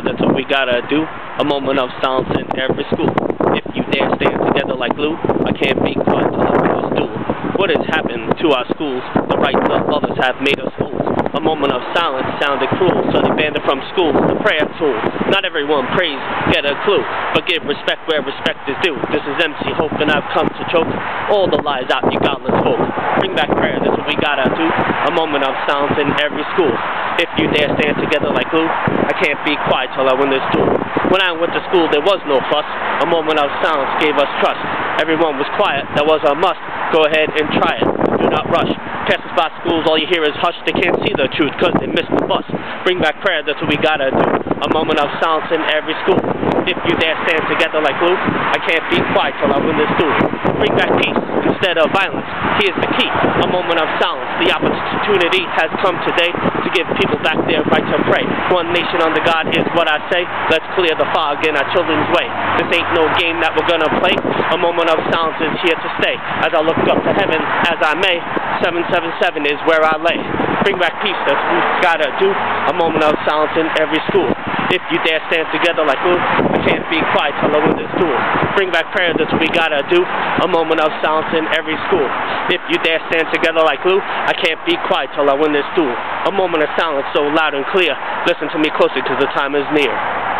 that's what we gotta do. A moment of silence in every school. If you dare stand together like glue, I can't be quiet till I win this duel. What has happened to our schools? The rights of others have made us fools. A moment of silence sounded cruel, so they banned it from schools, the prayer tool. Not everyone prays, get a clue, but give respect where respect is due. This is MC Hope, and I've come to choke all the lies out you godless folk. Bring back prayer, that's what we gotta do. A moment of silence in every school. If you dare stand together like glue, I can't be quiet till I win this duel. When I went to school, there was no fuss. A moment of silence gave us trust. Everyone was quiet, that was a must. Go ahead and try it, do not rush. Passers by schools, all you hear is hush. They can't see the truth because they missed the bus. Bring back prayer, that's what we gotta do. A moment of silence in every school. If you dare stand together like glue, I can't be quiet till I win this duel. Bring back peace instead of violence. Here's the key, a moment of silence. The opportunity has come today to give people back their right to pray. One nation under God is what I say. Let's clear the fog in our children's way. This ain't no game that we're gonna play. A moment of silence is here to stay. As I look up to heaven as I may, 777 is where I lay. Bring back peace, that's what we gotta do. A moment of silence in every school. If you dare stand together like glue, I can't be quiet till I win this duel. Bring back prayer, that's what we gotta do. A moment of silence in every school. If you dare stand together like glue, I can't be quiet till I win this duel. A moment of silence so loud and clear. Listen to me closely, cause the time is near.